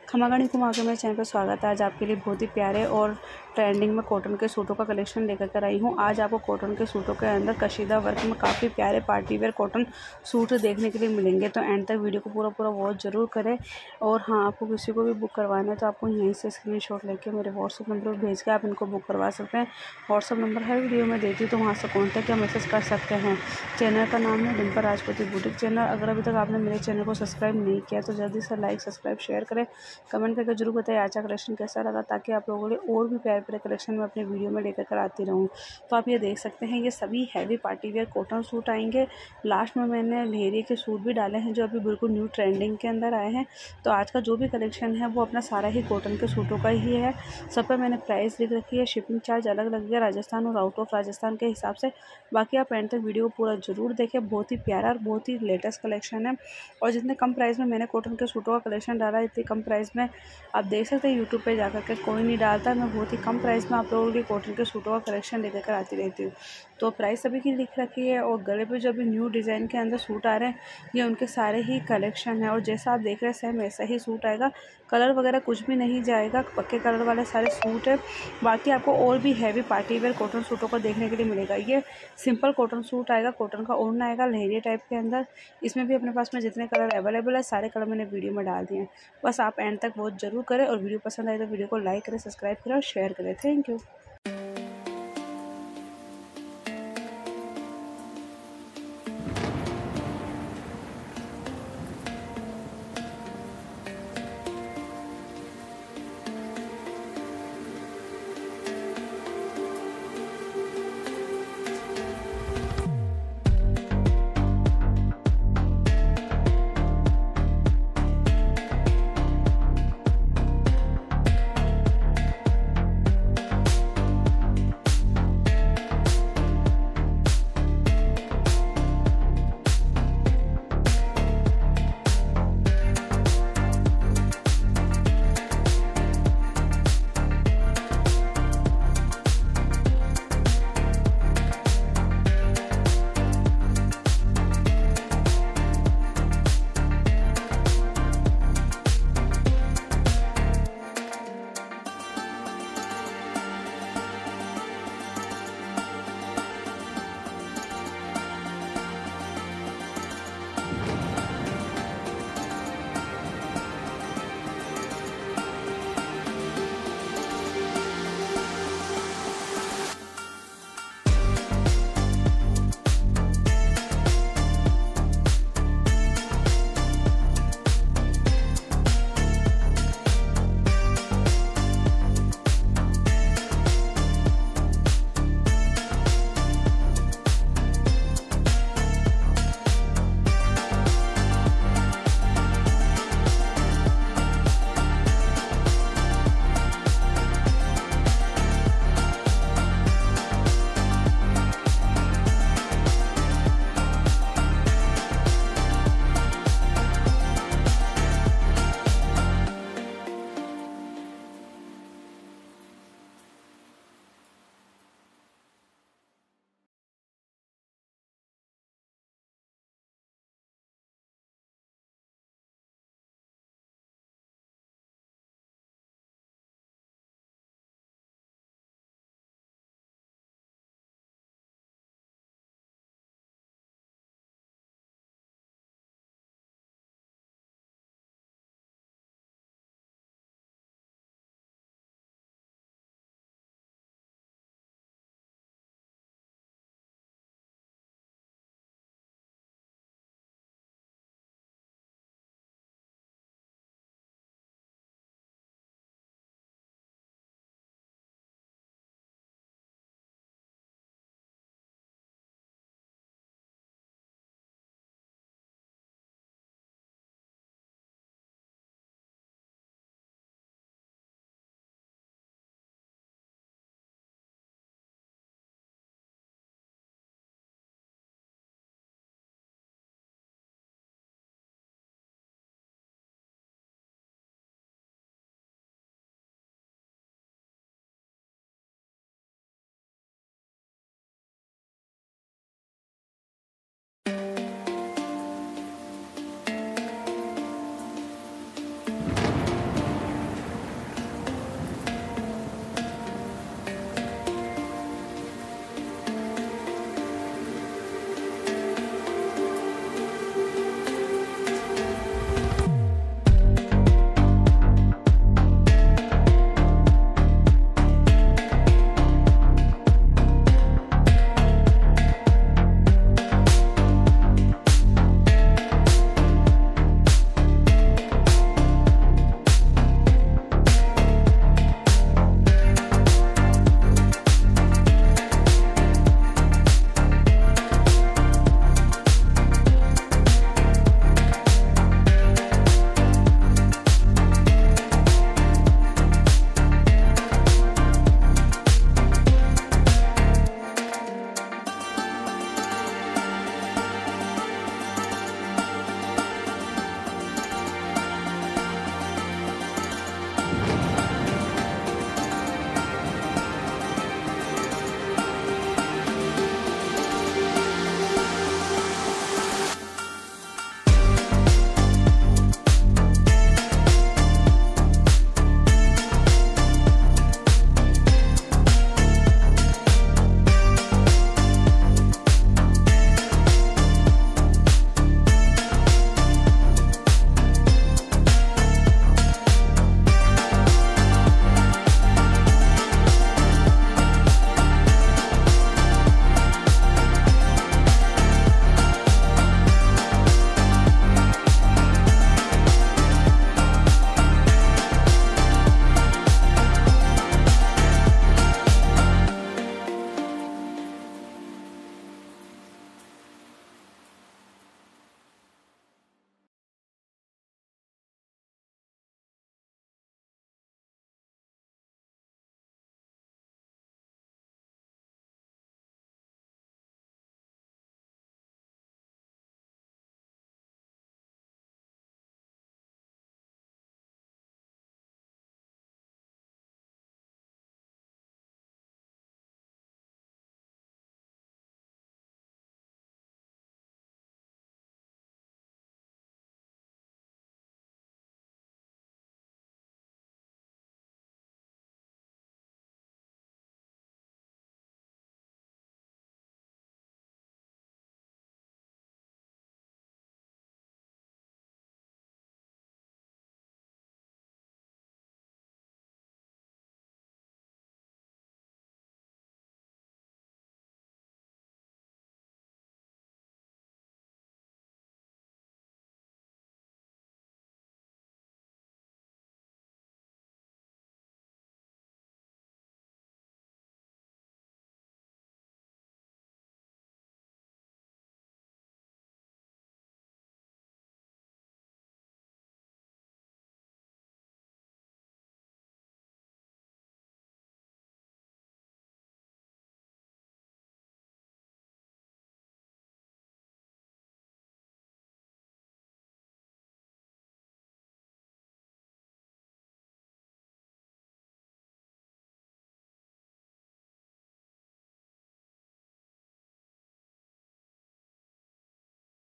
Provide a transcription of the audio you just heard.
खमागणी घुमा के मेरे चैनल पर स्वागत है। आज आपके लिए बहुत ही प्यारे और ट्रेंडिंग में कॉटन के सूटों का कलेक्शन लेकर कर आई हूँ। आज आपको कॉटन के सूटों के अंदर कशीदा वर्क में काफ़ी प्यारे पार्टी वेयर कॉटन सूट देखने के लिए मिलेंगे, तो एंड तक वीडियो को पूरा वॉच जरूर करें। और हाँ, आपको किसी को भी बुक करवाना है तो आपको यहीं से स्क्रीनशॉट लेके मेरे व्हाट्सअप नंबर पर भेज के आप इनको बुक करवा सकते हैं। व्हाट्सअप नंबर हर वीडियो में देती हूँ, तो वहाँ से कॉन्टैक्ट या मैसेज कर सकते हैं। चैनल का नाम है डिम्पल राजपूती बुटीक चैनल। अगर अभी तक आपने मेरे चैनल को सब्सक्राइब नहीं किया तो जल्दी से लाइक, सब्सक्राइब, शेयर करें। कमेंट करके जरूर बताइए आज का कलेक्शन कैसा लगा, ताकि आप लोगों के लिए और भी प्यारे प्यारे कलेक्शन में अपने वीडियो में लेकर कर आती रहूँ। तो आप ये देख सकते हैं, ये सभी heavy party wear cotton suit आएंगे। लास्ट में मैंने लहरिया के सूट भी डाले हैं जो अभी बिल्कुल न्यू ट्रेंडिंग के अंदर आए हैं। तो आज का जो भी कलेक्शन है वो अपना सारा ही कॉटन के सूटों का ही है। सब पर मैंने प्राइस लिख रखी है, शिपिंग चार्ज अलग लगेगा राजस्थान और आउट ऑफ राजस्थान के हिसाब से। बाकी आप एंड तक वीडियो को पूरा जरूर देखें, बहुत ही प्यारा और बहुत ही लेटेस्ट कलेक्शन है। और जितने कम प्राइस में मैंने कॉटन के सूटों का कलेक्शन डाला, इतनी कम प्राइस में आप देख सकते हैं यूट्यूब पे जाकर के कोई नहीं डालता। मैं बहुत ही कम प्राइस में आप लोगों के कॉटन के सूटों का कलेक्शन लेकर कर आती रहती हूँ। तो प्राइस सभी की लिख रखी है। और गले पे जो भी न्यू डिज़ाइन के अंदर सूट आ रहे हैं, ये उनके सारे ही कलेक्शन है। और जैसा आप देख रहे हैं सेम ऐसा ही सूट आएगा, कलर वगैरह कुछ भी नहीं जाएगा, पक्के कलर वाले सारे सूट है। बाकी आपको और भी हैवी पार्टी वेयर कॉटन सूटों को देखने के लिए मिलेगा। ये सिंपल कॉटन सूट आएगा, कॉटन का ओढ़ना आएगा लहरिया टाइप के अंदर। इसमें भी अपने पास में जितने कलर अवेलेबल है सारे कलर मैंने वीडियो में डाल दिए हैं। बस आप एंड तक वॉच जरूर करें और वीडियो पसंद आए तो वीडियो को लाइक करें, सब्सक्राइब करें और शेयर करें। Thank you.